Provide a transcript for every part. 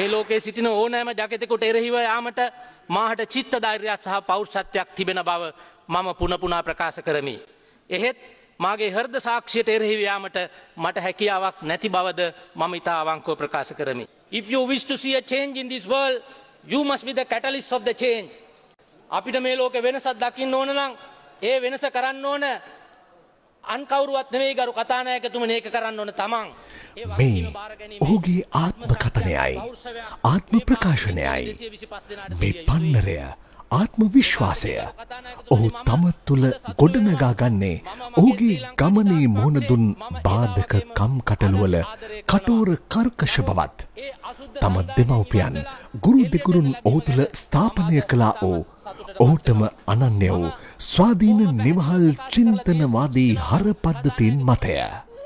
මේ ලෝකයේ සිටින ඕනෑම ජගතෙකුට එරෙහිව යාමට මාහට චිත්ත ධෛර්යයක් සහ පෞරුෂත්වයක් තිබෙන බව මම පුන පුනා ප්‍රකාශ කරමි. එහෙත් මාගේ හෘද සාක්ෂියට එරෙහිව යාමට මට හැකියාවක් නැති බවද මම ඉතා අවංකව ප්‍රකාශ කරමි. If you wish to see a change in this world, you must be the catalyst of the change. අපිට මේ ලෝකේ වෙනසක් දකින්න ඕන නම් ඒ වෙනස කරන්න ඕන අන් කවුරුවත් නෙවෙයි ගරු කතානායකතුමනි, ඒක කරන්න ඕන තමන්. මේ ඔහුගේ ආත්ම කතනයයි ආත්ම ප්‍රකාශනයයි මේ පන්නරය ආත්ම විශ්වාසය ඔහු තම තුළ ගොඩනගා ගන්නේ ඔහුගේ ගමනේ මුහුණ දුන් බාධක කම් කටළුවල කටෝර කර්කශ බවත් තම දෙමව්පියන් ගුරු දෙගුරුන් ඔහු තුළ ස්ථාපනය කළා වූ ඔහුටම අනන්‍ය වූ ස්වාධීන නිවහල් චින්තනවාදී හර පද්ධතීන් මතය.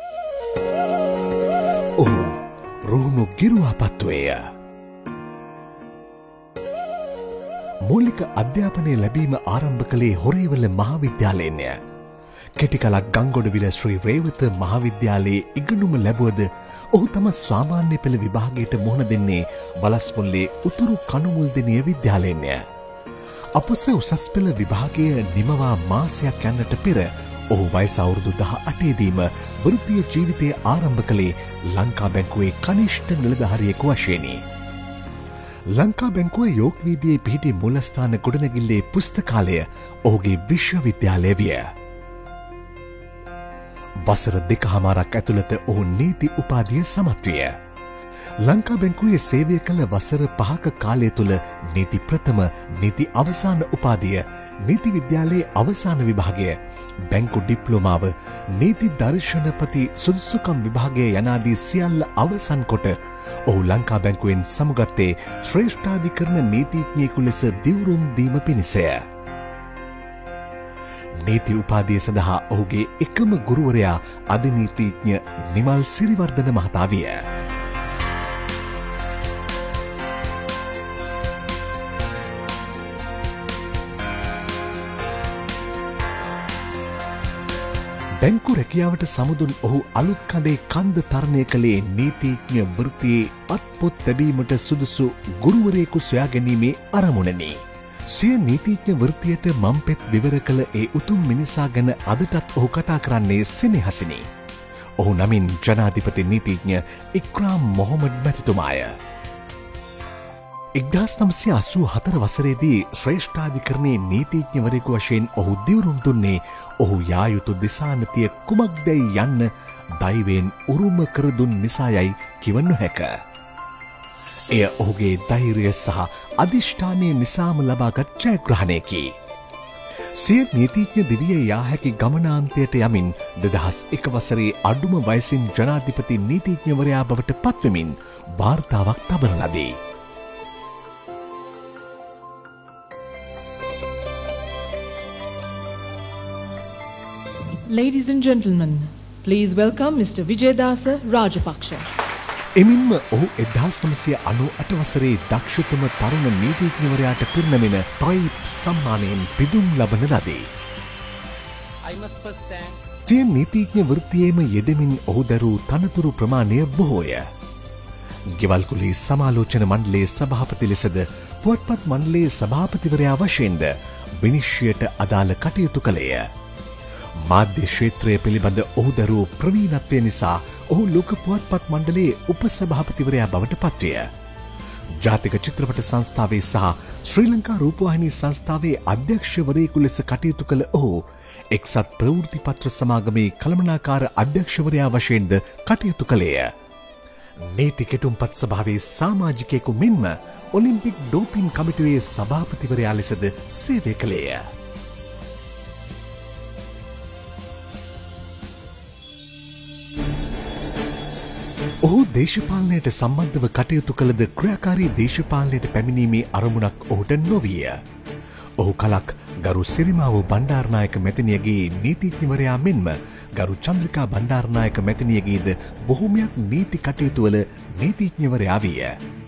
ඔහු රුහුණු ගිරුවාපත්තුවේය. මූලික අධ්‍යාපනය ලැබීම ආරම්භ කළේ හොරේවල මහාවිද්‍යාලයෙන්ය. කෙටිකලක් ගංගොඩවිල ශ්‍රී රේවත මහාවිද්‍යාලයේ ඉගෙනුම ලැබුවද ඔහු තම සාමාන්‍ය පෙළ විභාගයට මුහුණ දෙන්නේ වලස්මුල්ලේ උතුරු කණුමුල්දෙනිය විද්‍යාලයෙන්ය. අපොස උසස් පෙළ විභාගය නිමවා මාසයක් යන්නට පෙර ඔහු වයස අවුරුදු 18 දීම වෘත්තීය ජීවිතය ආරම්භ කළේ ලංකා බැංකුවේ කනිෂ්ඨ නිලධාරියෙකු වශයෙනි. ලංකා බැංකුව යෝග් වීදියේ පිහිටි මූලස්ථාන ගොඩනැගිල්ලේ පුස්තකාලය ඔහුගේ විශ්වවිද්‍යාලය විය. වසර 2.5ක් ඇතුළත ඔහු නීති උපාධිය සමත් විය. ලංකා බැංකුවේ සේවය කළ වසර 5ක කාලය තුළ නීති ප්‍රථම, නීති අවසාන උපාධිය, නීති විද්‍යාලයේ අවසාන විභාගය, බැංකු ඩිප්ලෝමාව, නීති දර්ශනපති සුදුසුකම් විභාගය යනාදී සියල්ල අවසන් කොට ඔහු ලංකා බැංකුවෙන් සමුගත්තේ ශ්‍රේෂ්ඨාධිකරණ නීතිඥයෙකු ලෙස දිවුරුම් දීම පිණිසය. නීති උපාධිය සඳහා ඔහුගේ එකම ගුරුවරයා අධිනීතිඥ නිමල් සිරිවර්ධන මහතා විය. බැංකු රැකියාවට සමුදුන් ඔහු අලුත් කඩේ කන්ද තරණය කළේ නීතිඥ වෘත්තියේ අත්පොත් තැබීමට සුදුසු ගුරුවරයෙකු සොයා ගැනීමේ අරමුණනි. සිය නීතිඥ වෘත්තියට මම්පෙත් විවර කළ ඒ උතුම් මිනිසා ගැන අදටත් ඔහු කතා කරන්නේ සෙනෙහසිනි. ඔහු නමින් ජනාධිපති නීතිඥ ඉක්රාම් මොහොමඩ් මැතිතුමාය. 1984 වසරේදී ශ්‍රේෂ්ඨාධිකරණයේ නීතිඥවරයෙකු වශයෙන් ඔහු දිවුරුම් දුන්නේ ඔහු යා යුතු දිසානතිය කුමක්දැයි යන්න දෛවයෙන් උරුම කර දුන් නිසායයි කිව නොහැක. එය ඔහුගේ ධෛර්යය සහ අධිෂ්ඨානය නිසාම ලබාගත් ජයග්‍රහණයකි. සිය නීතිඥ දිවියේ යා හැකි ගමනාන්තයට යමින් 2001 වසරේ අඩුම වයසින් ජනාධිපති නීතිඥවරයා බවට පත්වෙමින් වාර්තාවක් තබන ලදී. Ladies and gentlemen, please welcome Mr. Vijayadasa Rajapaksa. එමින්ම ඔහු 1998 වසරේ දක්ෂතම තරුණ නීතිඥවරයාට පිරිනැමෙන ටොයිප් සම්මානයෙන් පිදුම් ලබන ලදී. සිය නීතිඥ වෘත්තියේම යෙදෙමින් ඔහු දැරූ තනතුරු ප්‍රමාණය බොහෝය. ගෙවල්කුලේ සමාලෝචන මණ්ඩලයේ සභාපති ලෙසද පුවත්පත් මණ්ඩලයේ සභාපතිවරයා වශයෙන්ද විනිශ්චයට අදාළ කටයුතු කළේය. මාධ්‍ය ක්ෂේත්‍රය පිළිබඳ ඔහු දරූ ප්‍රවීණත්වය නිසා ඔහු ලෝක පුවත්පත් මණ්ඩලයේ උපසභාපතිවරයා බවට පත්විය. ජාතික චිත්‍රපට සංස්ථාවේ සහ ශ්‍රී ලංකා රූපවාහිනී සංස්ථාවේ අධ්‍යක්ෂවරයෙකු ලෙස කටයුතු කළ ඔහු එක්සත් ප්‍රවෘත්ති පත්‍ර සමාගමේ කළමනාකාර අධ්‍යක්ෂවරයා වශයෙන්ද කටයුතු කළේය. නීති කෙටුම්පත් සභාවේ සමාජිකයෙකු මෙන්ම ඔලිම්පික් ඩෝපින් කමිටුවේ සභාපතිවරයා ලෙසද සේවය කළේය. ඔහු දේශපාලනයට සම්බන්ධව කටයුතු කළද ක්‍රියාකාරී දේශපාලනයට පැමිණීමේ අරමුණක් ඔහුට නොවිය. ඔහු කලක් ගරු සිරිමාව බණ්ඩාරනායක මැතිනියගේ නීතිඥවරයා මෙන්ම ගරු චන්ද්‍රිකා බණ්ඩාරනායක මැතිනියගේද බොහොමයක් නීති කටයුතුවල නීතිඥවරයා විය.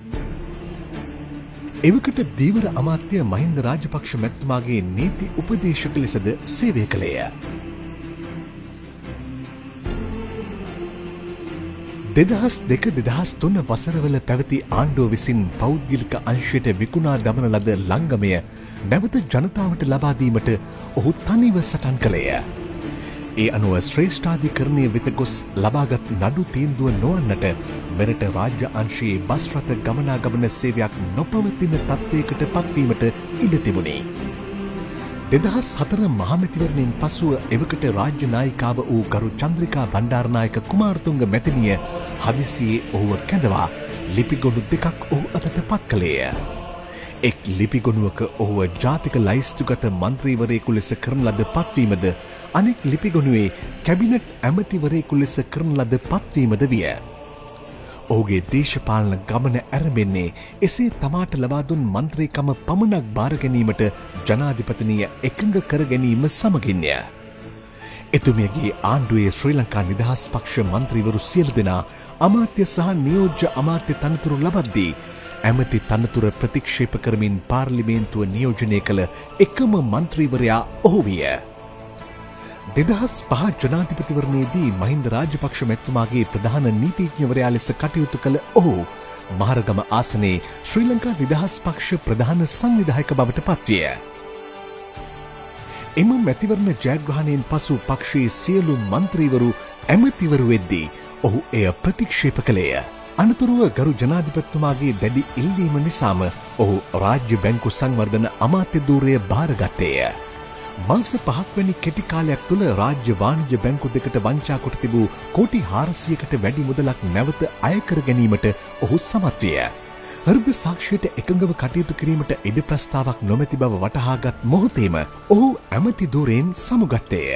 එවකට දීවර අමාත්‍ය මහින්ද රාජපක්ෂ මැතිතුමාගේ නීති උපදේශක ලෙසද සේවය කළේය. 2002-2003 වසරවල පැවති ආණ්ඩුව විසින් පෞද්ගලික අංශයට විකුණා දමන ලද ලංගමය නැවත ජනතාවට ලබා දීමට ඔහු තනිව සටන් කළේය. ඒ අනුව ශ්‍රේෂ්ඨාධිකරණය වෙත ගොස් ලබාගත් නඩු තීන්දුව නොවන්නට මෙරට රාජ්‍ය අංශයේ බස් රථ ගමනාගමන සේවයක් නොපවතින තත්ත්වයකට පත්වීමට ඉඩ තිබුණේ. 2004 මහමැතිවරණයෙන් පසුව එවකට රාජ්‍ය නායිකාව වූ ගරු චන්ද්‍රිකා බණ්ඩාරනායක කුමාරතුංග මැතිනිය හදිසියේ ඔහුව කැඳවා ලිපිගොනු දෙකක් ඔහු අතට පත් කළේය. එක් ලිපිගොනුවක ඔහුව ජාතික ලයිස්තුගත මන්ත්‍රීවරයෙකු ලෙස කරන ලද පත්වීමද අනෙක් ලිපිගොනුවේ කැබිනට් ඇමතිවරයෙකු ලෙස කරන ලද පත්වීමද විය. ඔහුගේ දේශපාලන ගමන ඇරඹෙන්නේ එසේ තමාට ලබා දුන් මන්ත්‍රීකම පමණක් බාර ගැනීමට ජනාධිපතිනිය එකඟ කර ගැනීම සමගින්ය. එතුමියගේ ආණ්ඩුවේ ශ්‍රී ලංකා නිදහස් පක්ෂ මන්ත්‍රීවරු සියලු දෙනා අමාත්‍ය සහ නියෝජ්‍ය අමාත්‍ය තනතුරු ලබද්දී ඇමති තනතුර ප්‍රතික්ෂේප කරමින් පාර්ලිමේන්තුව නියෝජනය කළ එකම මන්ත්‍රීවරයා ඔහු විය. 2005 ජනාධිපතිවරණයේදී මහින්ද රාජපක්ෂ මැතිතුමාගේ ප්‍රධාන නීතිඥවරයා ලෙස කටයුතු කළ ඔහු මහරගම ආසනයේ ශ්‍රී ලංකා නිදහස් පක්ෂ ප්‍රධාන සංවිධායක බවට පත්විය. එම මැතිවරණ ජයග්‍රහණයෙන් පසු පක්ෂයේ සියලු මන්ත්‍රීවරු ඇමතිවරු වෙද්දී ඔහු එය ප්‍රතික්ෂේප කළේය. අනතුරුව ගරු ජනාධිපතිතුමාගේ දැඩි ඉල්ලීම නිසාම ඔහු රාජ්‍ය බැංකු සංවර්ධන අමාත්‍ය ධූරය බාරගත්තේය. මාස 5ක් වැනි කෙටි කාලයක් තුළ රාජ්‍ය වාණිජ්‍ය බැංකු දෙකට වංචා කොට තිබූ කෝටි 400කට වැඩි මුදලක් නැවත අය කර ගැනීමට ඔහු සමත් විය. හෘද සාක්ෂියට එකඟව කටයුතු කිරීමට ඉඩ ප්‍රස්තාවක් නොමැති බව වටහාගත් මොහොතේම ඔහු ඇමති ධූරයෙන් සමුගත්තේය.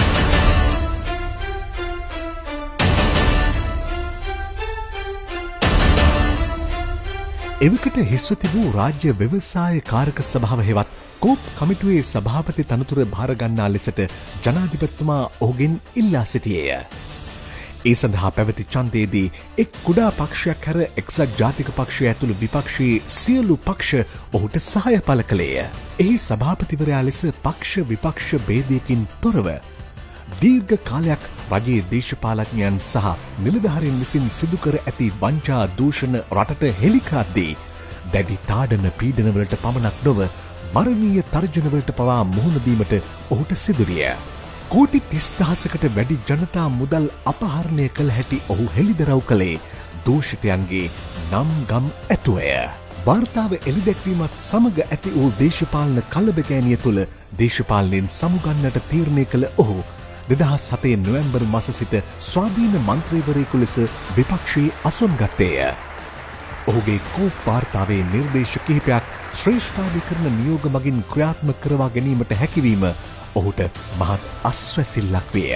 එවකට හිස්ව තිබූ රාජ්‍ය ව්‍යවසාය කාරක සභාව හෙවත් කෝප් කමිටුවේ සභාපති තනතුර භාරගන්නා ලෙසට ජනාධිපතිතුමා ඔහුගෙන් ඉල්ලා සිටියේය. ඒ සඳහා පැවති ඡන්දයේදී එක් කුඩා පක්ෂයක් හැර එක්සත් ජාතික පක්ෂය ඇතුළු විපක්ෂයේ සියලු පක්ෂ ඔහුට සහාය පළ කළේය. එහි සභාපතිවරයා ලෙස පක්ෂ විපක්ෂ භේදයකින් තොරව දීර්ඝ කාලයක් රජයේ දේශපාලඥයන් සහ නිලධාරීන් විසින් සිදු කර ඇති වංචා දූෂණ රටට හෙළි කරද්දී දැඩි තාඩන පීඩනවලට පමණක් නොව මරණීය තර්ජනවලට පවා මුහුණ දීමට ඔහුට සිදු විය. කෝටි 30,000කට වැඩි ජනතා මුදල් අපහරණය කළ හැටි ඔහු හෙළිදරව් කළේ දූෂිතයන්ගේ නම් ගම් ඇතුවය. වාර්තාව එළිදැක්වීමත් සමග ඇති වූ දේශපාලන කලබගෑනිය තුළ දේශපාලනයෙන් සමුගන්නට තීරණය කළ ඔහු 2007 නොවැම්බර් මාස සිට ස්වාධීන මන්ත්‍රීවරයෙකු ලෙස විපක්ෂයේ අසුන් ගත්තේය. ඔහුගේ කෝප් වාර්තාවේ නිර්දේශ කිහිපයක් ශ්‍රේෂ්ඨාධිකරණ නියෝග මගින් ක්‍රියාත්මක කරවා ගැනීමට හැකිවීම ඔහුට මහත් අස්වැසිල්ලක් විය.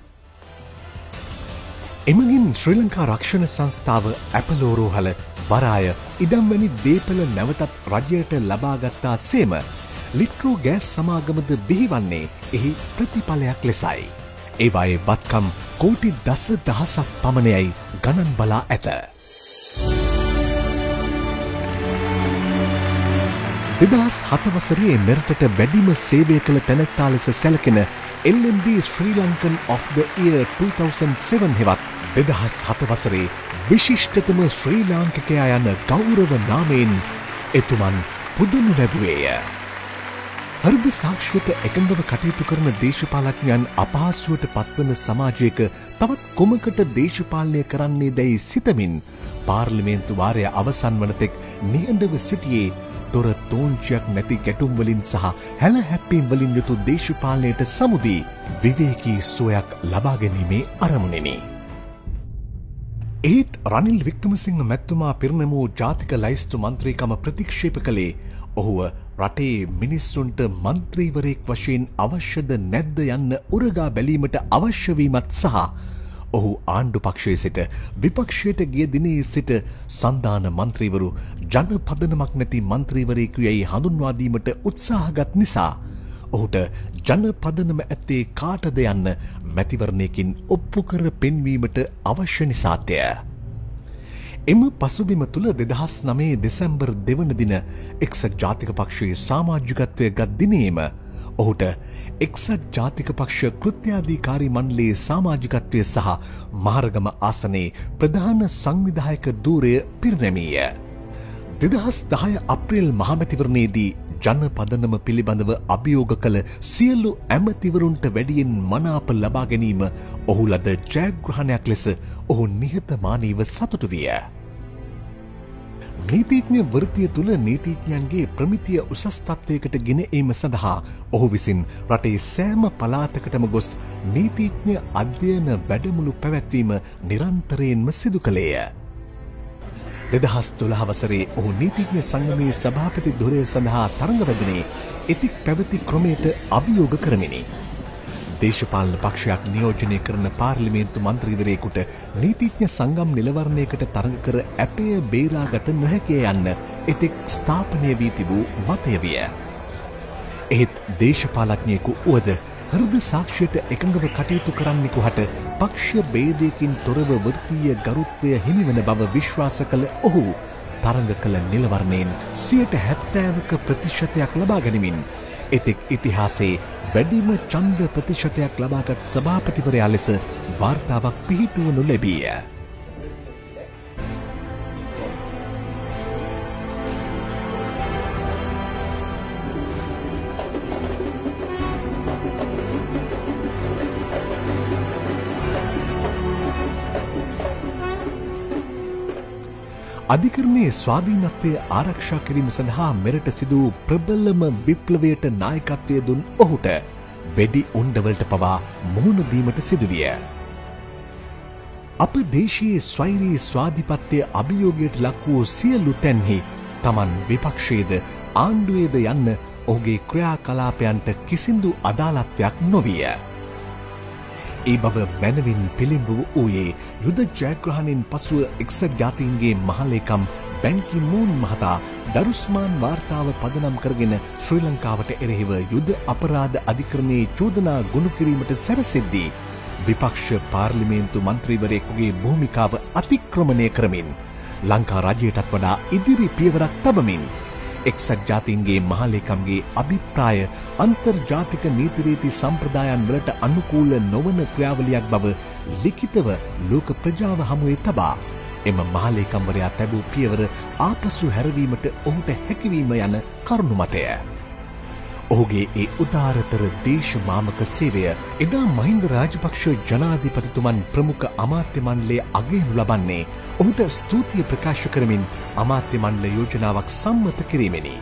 එමගින් ශ්‍රී ලංකා රක්ෂණ සංස්ථාව ඇපලෝරෝහල වරාය ඉඩම් වැනි දේපල නැවතත් රජයට ලබාගත්තා සේම ලිට්‍රෝ ගෑස් සමාගමද බිහිවන්නේ එහි ප්‍රතිඵලයක් ලෙසයි. ඒවායේ වත්කම් කෝටි 10,000ක් පමණයයි ගණන් බලා ඇත. 2007 වසරේ මෙරටට වැඩිම සේවය කළ තැනැත්තා ලෙස සැලකෙන LMB Sri Lankan of the Year 2007 හෙවත් 2007 වසරේ විශිෂ්ටතම ශ්‍රී ලාංකිකයා යන ගෞරව නාමයෙන් එතුමන් පුදනු ලැබුවේය. හෘද සාක්ෂියට එකඟව කටයුතු කරන දේශපාලඥයන් අපහසුවට පත්වන සමාජයක තවත් කොමකට දේශපාලනය කරන්නේ දැයි සිතමින් පාර්ලිමේන්තු වාරය අවසන් වන තෙක් නිහඬව සිටියේ දොර තෝංචියක් නැති ගැටුම් වලින් සහ හැල හැප්පීම් වලින් යුතු දේශපාලනයට සමුදී විවේකී සුවයක් ලබා ගැනීමේ අරමුණෙනි. ඒත් රනිල් වික්‍රමසිංහ මැතිතුමා පිරිනැමූ ජාතික ලයිස්තු මන්ත්‍රීකම ප්‍රතික්ෂේප කළේ ඔහුව රටේ මිනිස්සුන්ට මන්ත්‍රීවරයෙක් වශයෙන් අවශ්‍යද නැද්ද යන්න උරගා බැලීමට අවශ්‍ය වීමත් සහ ඔහු ආණ්ඩු පක්ෂයේ සිට විපක්ෂයට ගිය දිනේ සිට සන්දාන මන්ත්‍රීවරු ජනපදනමක් නැති මන්ත්‍රීවරයෙකු යයි හඳුන්වා දීමට උත්සාහගත් නිසා ඔහුට ජනපදනම ඇත්තේ කාටද යන්න මැතිවරණයකින් ඔප්පු කර පෙන්වීමට අවශ්‍ය නිසාත්ය. එම පසුබිම තුළ 2009 දෙසැම්බර් 2 වන දින එක්සත් ජාතික පක්ෂයේ සමාජිකත්වය ගත් දිනේම ඔහුට එක්සත් ජාතික පක්ෂ කෘත්‍යාධිකාරී මණ්ඩලයේ සමාජිකත්වය සහ මහරගම ආසනයේ ප්‍රධාන සංවිධායක ධූරය පිරිනැමීය. 2010 අප්‍රේල් මහමැතිවරණයේදී ජනපදනම පිළිබඳව අභියෝග කළ සියලු ඇමතිවරුන්ට වැඩියෙන් මනාප ලබා ගැනීම ඔහු ලද ජයග්‍රහණයක් ලෙස ඔහු නිහතමානීව සතුටු විය. නීතිඥ වෘත්තිය තුළ නීතිඥයන්ගේ ප්‍රමිතිය උසස් තත්ත්වයකට ගෙන ඒම සඳහා ඔහු විසින් රටේ සෑම පළාතකටම ගොස් නීතිඥ අධ්‍යයන වැඩමුළු පැවැත්වීම නිරන්තරයෙන්ම සිදු කළේය. 2012 වසරේ ඔහු නීතිඥ සංගමයේ සභාපති ධුරය සඳහා තරඟ වැදුනේ එතික් පැවති ක්‍රමයට අභියෝග කරමිනි. දේශපාලන පක්ෂයක් නියෝජනය කරන පාර්ලිමේන්තු මන්ත්‍රීවරයෙකුට නීතිඥ සංගම් නිලවරණයකට තරඟ කර ඇපය බේරාගත නොහැකිය යන්න එතෙක් ස්ථාපනය වී තිබූ මතය විය. එහෙත් දේශපාලඥයෙකු වුවද හෘද සාක්ෂියට එකඟව කටයුතු කරන්නෙකු හට පක්ෂ භේදයකින් තොරව වෘත්තීය ගරුත්වය හිමිවන බව විශ්වාස කළ ඔහු තරඟ කළ නිලවරණයෙන් 70%ක ප්‍රතිශතයක් ලබා ගනිමින් එතෙක් ඉතිහාසයේ වැඩිම ඡන්ද ප්‍රතිශතයක් ලබාගත් සභාපතිවරයා ලෙස වාර්තාවක් පිහිටුවනු ලැබීය. අධිකරණයේ ස්වාධීනත්වය ආරක්ෂා කිරීම සඳහා මෙරට සිදු ප්‍රබලම විප්ලවයට නායකත්වය දුන් ඔහුට වෙඩි උණ්ඩවලට පවා මුහුණ දීමට සිදුවිය. අප දේශයේ ස්වෛරී ස්වාධිපත්‍ය අභියෝගයට ලක් වූ සියලු තැන්හි තමන් විපක්ෂයේද ආණ්ඩුවේද යන්න ඔහුගේ ක්‍රියාකලාපයන්ට කිසිදු අදාළත්වයක් නොවිය. ඒ බව මැනවින් පිළිඹු වූයේ යුද ජයග්‍රහණයෙන් පසුව එක්සත් ජාතීන්ගේ මහලේකම් බැන් කි මූන් මහතා දරුස්මාන් වාර්තාව පදනම් කරගෙන ශ්‍රී ලංකාවට එරෙහිව යුද අපරාධ අධිකරණයේ චෝදනා ගොනු කිරීමට සැරසෙද්දී විපක්ෂ පාර්ලිමේන්තු මන්ත්‍රීවරයෙකුගේ භූමිකාව අතික්‍රමණය කරමින් ලංකා රජයටත් වඩා ඉදිරි පියවරක් තබමින් එක්සත් ජාතීන්ගේ මහලේකම්ගේ අභිප්‍රාය අන්තර්ජාතික නීතිරීති සම්ප්‍රදායන් වලට අනුකූල නොවන ක්‍රියාවලියක් බව ලිඛිතව ලෝක ප්‍රජාව හමුවේ තබා එම මහලේකම්වරයා තැබූ පියවර ආපසු හැරවීමට ඔහුට හැකිවීම යන කරුණු මතය. ඔහුගේ ඒ උදාරතර දේශමාමක සේවය එදා මහින්ද රාජපක්ෂ ජනාධිපතිතුමන් ප්‍රමුඛ අමාත්‍ය මණ්ඩලයේ අගයනු ලබන්නේ ඔහුට ස්තුතිය ප්‍රකාශ කරමින් අමාත්‍ය මණ්ඩල යෝජනාවක් සම්මත කිරීමෙනි.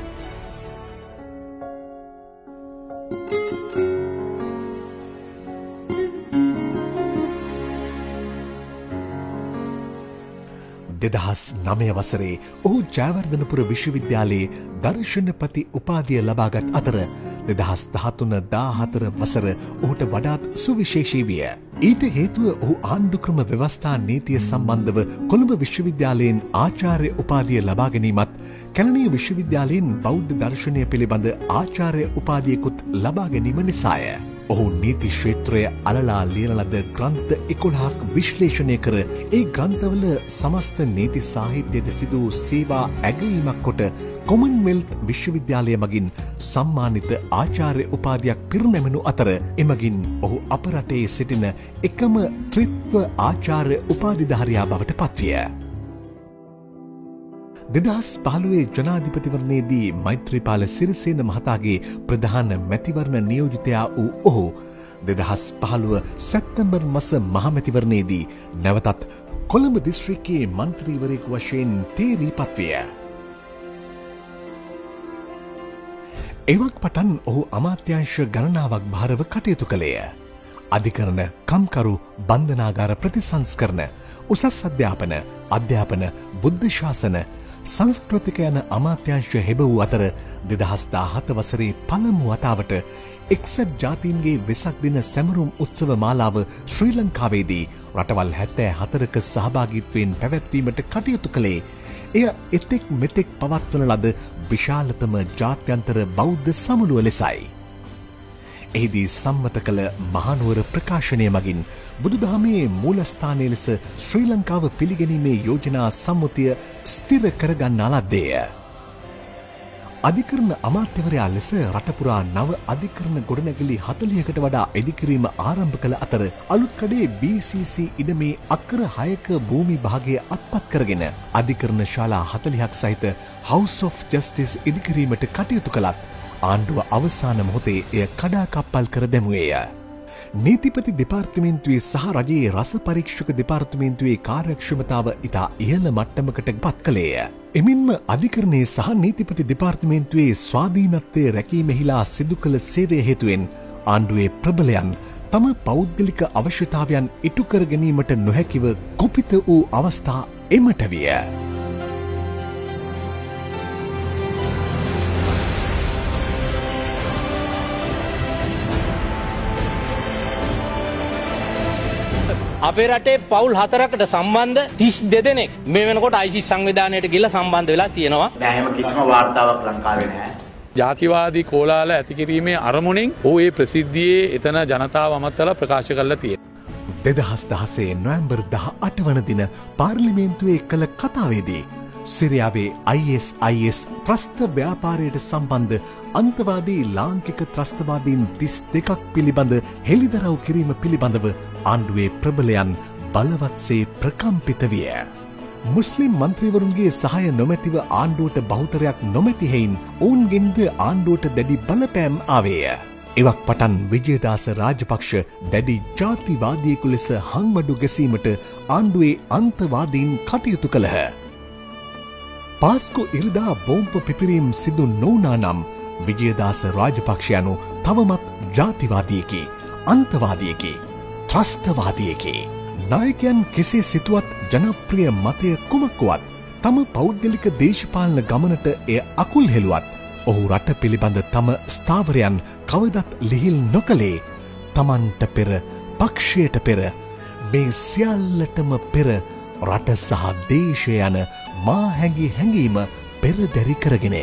දෙදහස් 9 වසරේ ඔහු ජයවර්ධනපුර විශ්වවිද්‍යාලයේ දර්ශනපති උපාධිය ලබාගත් අතර 2013-14 වසර ඔහුට වඩාත් සුවිශේෂී විය. ඊට හේතුව ඔහු ආණ්ඩුක්‍රම ව්‍යවස්ථා නීතිය සම්බන්ධව කොළඹ විශ්වවිද්‍යාලයෙන් ආචාර්ය උපාධිය ලබා ගැනීමත් කැලණිය විශ්වවිද්‍යාලයෙන් බෞද්ධ දර්ශනය පිළිබඳ ආචාර්ය උපාධියකුත් ලබා ගැනීම නිසාය. ඔහු නීති ක්ෂේත්‍රය අලලා ලියන ලද ග්‍රන්ථ 11ක් විශ්ලේෂණය කර ඒ ග්‍රන්ථවල සමස්ත නීති සාහිත්‍යයට සිදු සේවා ඇගයීමක් කොට කොමන්වෙල්ත් විශ්වවිද්‍යාලය මගින් සම්මානිත ආචාර්ය උපාධියක් පිරිනැමෙනු අතර එමගින් ඔහු අප රටේ සිටින එකම ත්‍රිත්ව ආචාර්ය උපාධිධාරියා බවට පත්විය. 2015 ජනාධිපතිවරණයේදී මෛත්‍රීපාල සිරිසේන මහතාගේ ප්‍රධාන මැතිවරණ නියෝජිතයා වූ ඔහු 2015 සැප්තැම්බර් මාස මහමැතිවරණයේදී නැවතත් කොළඹ දිස්ත්‍රික්කයේ මන්ත්‍රීවරයෙකු වශයෙන් තේරීපත් විය. එවක් පටන් ඔහු අමාත්‍යාංශ ගණනාවක් භාරව කටයුතු කළේය. අධිකරණ, කම්කරු, බන්ධනාගාර ප්‍රතිසංස්කරණ, උසස් අධ්‍යාපන, බුද්ධ ශාසන, සංස්කෘතික යන අමාත්‍යාංශ හෙබ වූ අතර 2017 වසරේ පළමු වතාවට එක්සත් ජාතීන්ගේ වෙසක් දින සැමරුම් උත්සව මාලාව ශ්‍රී ලංකාවේදී රටවල් 74ක සහභාගීත්වයෙන් පැවැත්වීමට කටයුතු කළේ එය එතෙක් මෙතෙක් පවත්වන ලද විශාලතම ජාත්‍යන්තර බෞද්ධ සමුළුව ලෙසයි. එහිදී සම්මත කළ මහනුවර ප්‍රකාශනය මගින් බුදුදහමේ මූලස්ථානය ලෙස ශ්‍රී ලංකාව පිළිගැනීමේ යෝජනා සම්මුතිය ස්ථිර කරගන්නා ලද්දේය. අධිකරණ අමාත්‍යවරයා ලෙස රටපුරා නව අධිකරණ ගොඩනැගිලි 40කට වඩා ඉදිකිරීම ආරම්භ කළ අතර අලුත්කඩේ BCC ඉඩමේ අක්කර 6ක භූමි භාගය අත්පත් කරගෙන අධිකරණ ශාලා 40ක් සහිත House of Justice ඉදිකිරීමට කටයුතු කළත් ආණ්ඩුව අවසාන මොහොතේ එය කඩාකප්පල් කර දැමුවේය. නීතිපති දෙපාර්තමේන්තුවේ සහ රජයේ රස පරීක්ෂක දෙපාර්තමේන්තුවේ කාර්යක්ෂමතාව ඉතා ඉහළ මට්ටමකට පත් කළේය. එමින්ම අධිකරණයේ සහ නීතිපති දෙපාර්තමේන්තුවේ ස්වාධීනත්වය රැකීමෙහිලා සිදු කළ සේවය හේතුවෙන් ආණ්ඩුවේ ප්‍රබලයන් තම පෞද්ගලික අවශ්‍යතාවයන් ඉටු කර ගැනීමට නොහැකිව කුපිත වූ අවස්ථා එමට විය. අපේ රටේ පවුල් 4කට සම්බන්ධ 32 දෙනෙක් මේ වෙනකොට ISIS සංවිධානයට ගිහිල්ලා සම්බන්ධ වෙලා තියෙනවා. නෑ එහෙම කිසිම වාර්තාවක් ලංකාවේ නැහැ. ජාතිවාදී කෝලාහල ඇති කිරීමේ අරමුණෙන් ඒ ප්‍රසිද්ධියේ එතන ජනතාව අමතලා ප්‍රකාශ කරලා තියෙනවා. 2016 නොවැම්බර් 18 වන දින පාර්ලිමේන්තුවේ කළ කතාවේදී සිරියාවේ ISIS ත්‍රස්ත ව්‍යාපාරයට සම්බන්ධ අන්තවාදී ලාංකික ත්‍රස්තවාදීන් 32ක් පිළිබඳ හෙළිදරව් කිරීම පිළිබඳව ආණ්ඩුවේ ප්‍රබලයන් බලවත්සේ ප්‍රකම්පිත විය. මුස්ලිම් මන්ත්‍රීවරුන්ගේ සහාය නොමැතිව ආණ්ඩුවට බහුතරයක් නොමැති හේයින් ඔවුන්ගෙන්ද ආණ්ඩුවට දැඩි බලපෑම් ආවේය. එවක් පටන් විජේදාස රාජපක්ෂ දැඩි ජාතිවාදියෙකු ලෙස හංමඩු ගැසීමට ආණ්ඩුවේ අන්තවාදීන් කටයුතු කළහ. පාස්කු ඉරිදා බෝම්බ පිපිරීම් සිදු නොවුනා නම් විජේදාස රාජපක්ෂ යනු තවමත් ජාතිවාදියෙකි, අන්තවාදියෙකි, ත්‍රස්තවාදියෙකි. නායකයන් කෙසේ සිතුවත් ජනප්‍රිය මතය කුමක්වත් තම පෞද්ගලික දේශපාලන ගමනට එය අකුල් හෙළුවත් ඔහු රට පිළිබඳ තම ස්ථාවරයන් කවදත් ලිහිල් නොකළේ තමන්ට පෙර, පක්ෂයට පෙර, මේ සියල්ලටම පෙර රට සහ දේශය යන මා හැඟීම පෙරදැරි කරගෙනය.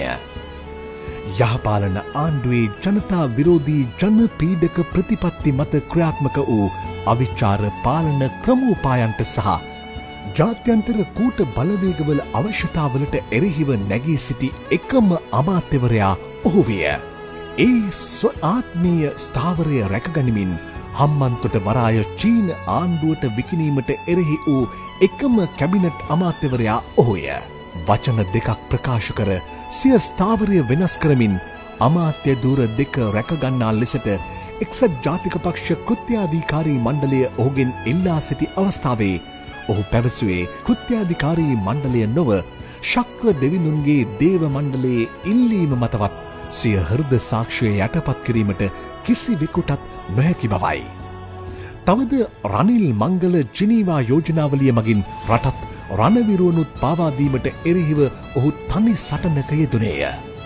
යහපාලන ආණ්ඩුවේ ජනතා විරෝධී ජන පීඩක ප්‍රතිපත්ති මත ක්‍රියාත්මක වූ අවිචාර පාලන ක්‍රමෝපායන්ට සහ ජාත්‍යන්තර කූට බලවේගවල අවශ්‍යතාවලට එරෙහිව නැගී සිටි එකම අමාත්‍යවරයා ඔහු විය. ඒ ස්ව ආත්මීය ස්ථාවරය රැකගනිමින් හම්බන්තොට වරාය චීන ආණ්ඩුවට විකිණීමට එරෙහි වූ එකම කැබිනට් අමාත්‍යවරයා ඔහුය. වචන දෙකක් ප්‍රකාශ කර සිය ස්ථාවරය වෙනස් කරමින් අමාත්‍ය ධූර දෙක රැකගන්නා ලෙසට එක්සත් ජාතික පක්ෂ කෘත්‍යාධිකාරී මණ්ඩලය ඔහුගෙන් ඉල්ලා සිටි අවස්ථාවේ ඔහු පැවසුවේ කෘත්‍යාධිකාරී මණ්ඩලය නොව ශක්‍ර දෙවිඳුන්ගේ දේව මණ්ඩලයේ ඉල්ලීම මතවත් සිය හෘද සාක්ෂිය යටපත් කිරීමට කිසිවෙකුටත් නොහැකි බවයි. තවද රනිල් මංගල ජිනීවා යෝජනාවලිය මගින් රටත් රණවිරුවනුත් පාවාදීමට එරෙහිව ඔහු තනි සටනක යෙදුනේය.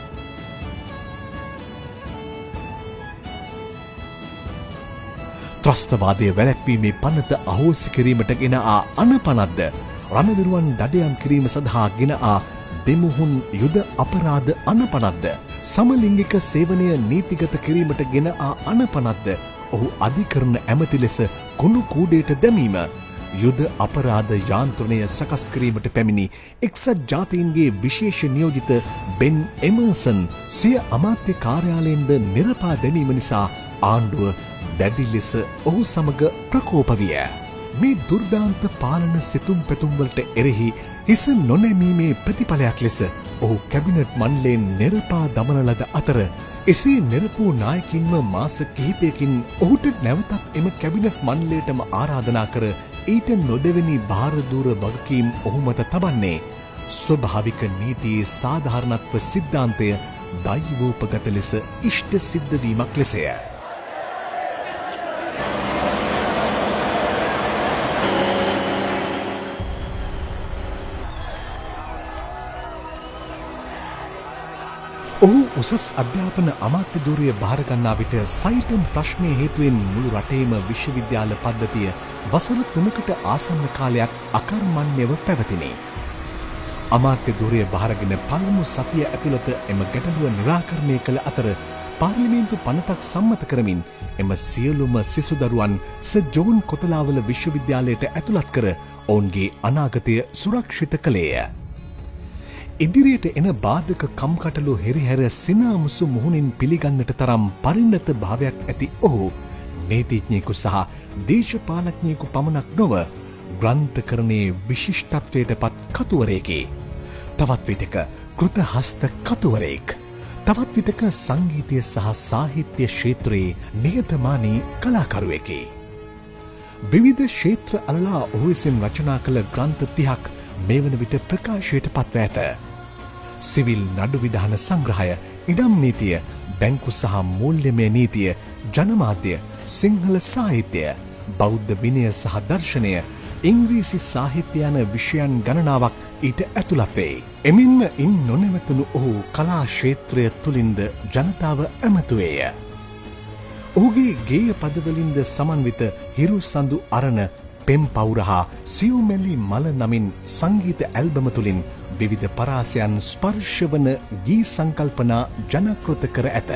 ත්‍රස්තවාදය වැළැක්වීමේ පනත අහෝසි කිරීමට ගෙන අනපනත්ද රණවිරුවන් දඩයම් කිරීම සඳහා ගෙන දෙමුහුන් යුද අපරාධ අනපනත්ද සමලිංගික සේවනය නීතිගත කිරීමට ගෙන අනපනත්ද ඔහු අධිකරණ ඇමති ලෙස කුණු කූඩේට දැමීම යුද අපරාධ යාන්ත්‍රණය සකස් කිරීමට පැමිණි එක්සත් ජාතීන්ගේ විශේෂ නියෝජිත බෙන් එමර්සන් සිය අමාත්‍ය කාර්යාලයෙන්ද නිරපා දැමීම නිසා ආණ්ඩුව දැඩි ලෙස ඔහු සමග ප්‍රකෝප විය. මේ දුර්දාන්ත පාලන සිතුම් පැතුම්වලට එරෙහි හිස නොනැමීමේ ප්‍රතිඵලයක් ලෙස ඔහු කැබිනට් මණ්ඩලයෙන් නිරපා දමන ලද අතර එසේ නිරපූ නායකින්ම මාස කිහිපයකින් ඔහුට නැවතත් එම කැබිනට් මණ්ඩලයටම ආරාධනා කර ඊට නොදෙවෙනි භාරදූර වගකීම් ඔහු මත තබන්නේ ස්වභාවික නීතියේ සාධාරණත්ව සිද්ධාන්තය දෛවෝපගත ලෙස ඉෂ්ට සිද්ධ වීමක් ලෙසය. ඔහු උසස් අධ්‍යාපන අමාත්‍ය ධූරය භාරගන්නා විට සයිටම් ප්‍රශ්නය හේතුවෙන් මුළු රටේම විශ්වවිද්‍යාල පද්ධතිය වසර 3කට ආසන්න කාලයක් අකර්මණ්‍යව පැවතිනේ. අමාත්‍ය ධූරය භාරගෙන පළමු සතිය ඇතුළත එම ගැටලුව නිරාකරණය කළ අතර පාර්ලිමේන්තු පනතක් සම්මත කරමින් එම සියලුම සිසු දරුවන් සර් ජෝන් කොතලාවල විශ්වවිද්‍යාලයට ඇතුළත් කර ඔවුන්ගේ අනාගතය සුරක්ෂිත කළේය. ඉදිරියට එන බාධක කම්කටොළු හිරිහැර සිනාමුසු මුහුණින් පිළිගන්නට තරම් පරිණත භාවයක් ඇති ඔහු නීතිඥයෙකු සහ දේශපාලඥයෙකු පමණක් නොව ග්‍රන්ථකරණයේ විශිෂ්ටත්වයට පත් කතුවරයෙකි. තවත් විටක කෘතහස්ත කතුවරයෙක්. තවත් විටක සංගීතය සහ සාහිත්‍ය ක්ෂේත්‍රයේ නිහතමානී කලාකරුවෙකි. විවිධ ක්ෂේත්‍ර අලලා ඔහු විසින් රචනා කළ ග්‍රන්ථ 30ක් මේ වන විට ප්‍රකාශයට පත්ව ඇත. සිවිල් නඩු විධාන සංග්‍රහය, ඉඩම් නීතිය, බැංකු සහ මූල්‍යමය නීතිය, ජනමාධ්‍ය, සිංහල සාහිත්‍ය, බෞද්ධ විනය සහ දර්ශනය, ඉංග්‍රීසි සාහිත්‍ය යන විෂයන් ගණනාවක් ඊට ඇතුළත් වේ. එමින්ම ඉන් නොනැවතුණු ඔහු කලා ක්ෂේත්‍රය තුලින්ද ජනතාව ඇමතුවේය. ඔහුගේ ගේය පදවලින්ද සමන්විත හිරු සඳු අරණ, පෙම් පවුර හා සියුමැලි මල නමින් සංගීත ඇල්බම තුලින් විවිධ පරාසයන් ස්පර්ශ වන ගී සංකල්පනා ජනකෘත කර ඇත.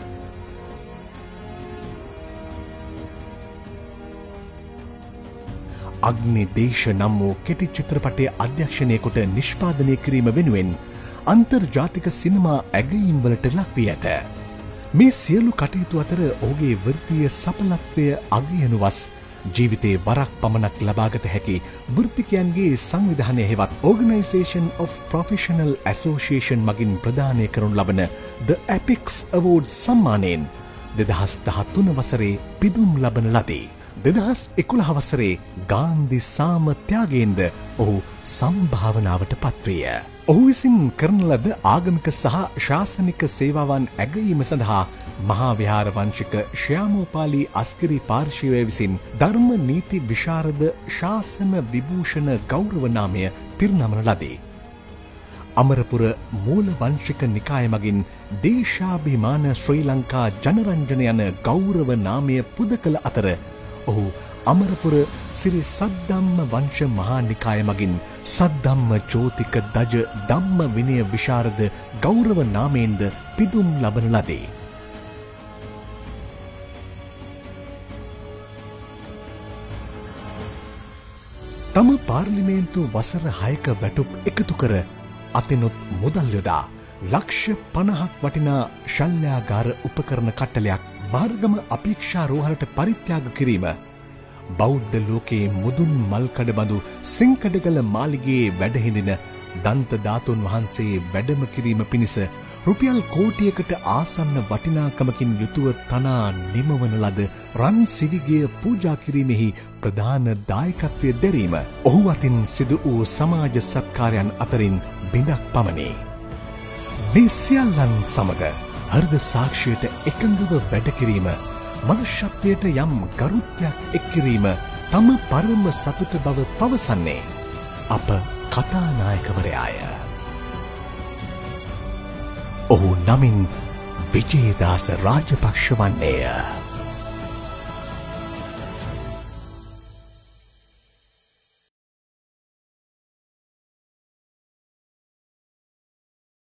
අග්නි දේශ නම් වූ කෙටි චිත්‍රපටයේ අධ්‍යක්ෂණය කොට නිෂ්පාදනය කිරීම වෙනුවෙන් අන්තර්ජාතික සිනමා ඇගයීම් වලට ලක් වී ඇත. මේ සියලු කටයුතු අතර ඔහුගේ වෘත්තීය සඵලත්වය අගයනුවස් ජීවිතයේ වරක් පමණක් ලබාගත හැකි වෘත්තිකයන්ගේ සංවිධානය හෙවත් Organisation of Professional Association මගින් ප්‍රදානය කරනු ලබන The Apex Award සම්මානයෙන් 2013 වසරේ පිදුම් ලබන ලදී. 2011 වසරේ ගාන්ධි සාම ත්‍යාගයෙන්ද ඔහු සම්භාවනාවට පත්විය. ඔහු විසින් කරන ලද ආගමික සහ ශාසනික සේවාවන් ඇගයීම සඳහා මහා විහාර වංශික ශ්‍යාමෝපාලි අස්කරි පාර්ශවය විසින් ධර්ම නීති විශාරද ශාසන විභූෂණ ගෞරව නාමය පිරිනමන ලදී. අමරපුර මූල වංශික නිකාය මගින් දේශාභිමාන ශ්‍රී ලංකා ජනරංජන යන ගෞරව නාමය පුද කළ අතර ඔහු අමරපුර සිරි සද්ධම්ම වංශ මහා නිකාය මගින් සද්ධම්ම චෝතික දජ ධම්ම විනය විශාරද ගෞරව නාමයෙන්ද පිදුම් ලබන ලදී. තම පාර්ලිමේන්තු වසර 6ක වැටුප් එකතු කර අතිනුත් මුදල් යොදා ලක්ෂ 50ක් වටිනා ශල්‍යාගාර උපකරණ කට්ටලයක් මාර්ගම අපේක්ෂා රෝහලට පරිත්‍යාග කිරීම, බෞද්ධ ලෝකයේ මුදුන් මල්කඩ බඳු සිංකඩගල මාලිගයේ වැඩහිඳින දන්ත ධාතුන් වහන්සේ වැඩම කිරීම පිණිස රුපියල් කෝටියකට ආසන්න වටිනාකමකින් යුතුව තනා නිමවන ලද රන් සිවිගය පූජා කිරීමෙහි ප්‍රධාන දායකත්වය දැරීම ඔහු අතින් සිදු වූ සමාජ සත්කාරයන් අතරින් බිඳක් පමණි. මේ සියල්ලන් සමග හෘද සාක්ෂියට එකඟව වැඩ කිරීම, මනුෂ්‍යත්වයට යම් ගරුත්වයක් එක් කිරීම තම පරම සතුට බව පවසන්නේ අප කතානායකවරයාය. ඔහු නමින් විජේදාස රාජපක්ෂ වන්නේය.